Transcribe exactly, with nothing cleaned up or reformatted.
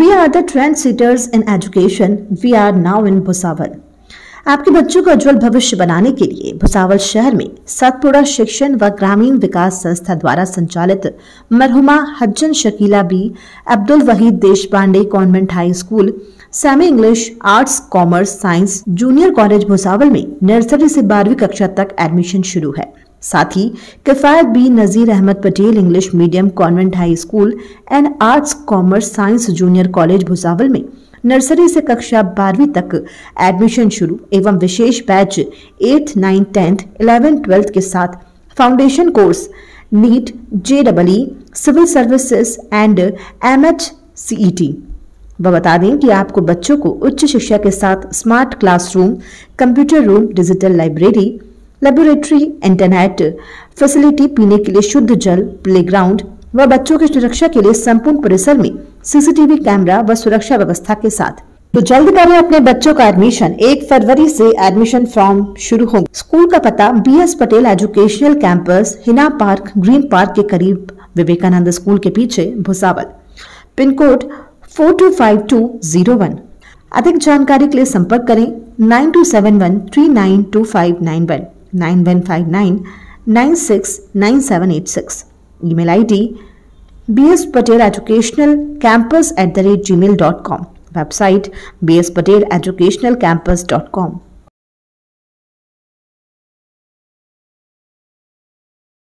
We are the trend setters in education, we are now in Bhusawal. आपके बच्चों का उज्जवल भविष्य बनाने के लिए भुसावल शहर में सतपुड़ा शिक्षण व ग्रामीण विकास संस्था द्वारा संचालित मरहुमा हज्जन Shakila Bi Abdul Wahid Deshpande convent high school semi English arts commerce science junior college Bhusawal में नर्सरी से बारहवीं कक्षा तक एडमिशन शुरू है। साथ ही Kifayat Bi Nazir Ahmad Patel English medium convent high school and arts commerce science junior college Bhusawal में नर्सरी से कक्षा बारहवीं तक एडमिशन शुरू एवं विशेष batch eight nine tenth eleven twelfth के साथ foundation course NEET J double E civil services and M H C E T. वह बता दें कि आपको बच्चों को उच्च शिक्षा के साथ smart classroom, computer room, digital library, laboratory, internet facility, पीने के लिए शुद्ध जल, प्लेग्राउंड व बच्चों की सुरक्षा के लिए संपूर्ण परिसर में सीसीटीवी कैमरा व सुरक्षा व्यवस्था के साथ। तो जल्द करें अपने बच्चों का एडमिशन। एक फरवरी से एडमिशन फॉर्म शुरू होंगे। स्कूल का पता B S Patel educational campus, Hina park, green park के करीब, विवेकानंद स्कूल के पीछे, Bhusawal. Pin code four two five two zero one. अधिक जानकारी के लिए संपर्क करें nine two seven one three nine two five nine one, nine one five nine nine six nine seven eight six. Email ID B S Patel educational campus at the rate Gmail dot com. Website B S Patel educational campus dot com.